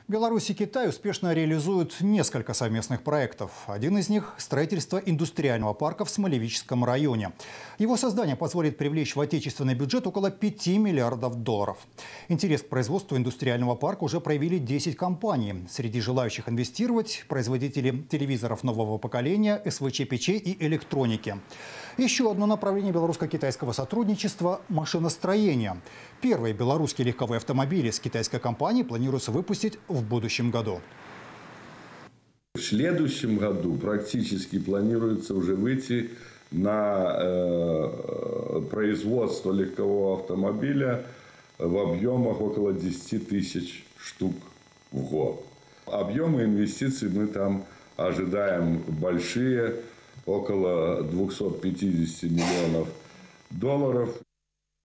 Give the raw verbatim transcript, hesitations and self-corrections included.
Беларусь и Китай успешно реализуют несколько совместных проектов. Один из них – строительство индустриального парка в Смолевическом районе. Его создание позволит привлечь в отечественный бюджет около пяти миллиардов долларов. Интерес к производству индустриального парка уже проявили десять компаний. Среди желающих инвестировать – производители телевизоров нового поколения, эс вэ че-печей и электроники. Еще одно направление белорусско-китайского сотрудничества – машиностроение. Первые белорусские легковые автомобили с китайской компанией планируется выпустить в будущем году. В следующем году практически планируется уже выйти на э, производство легкового автомобиля в объемах около десяти тысяч штук в год. Объемы инвестиций мы там ожидаем большие, около двухсот пятидесяти миллионов долларов.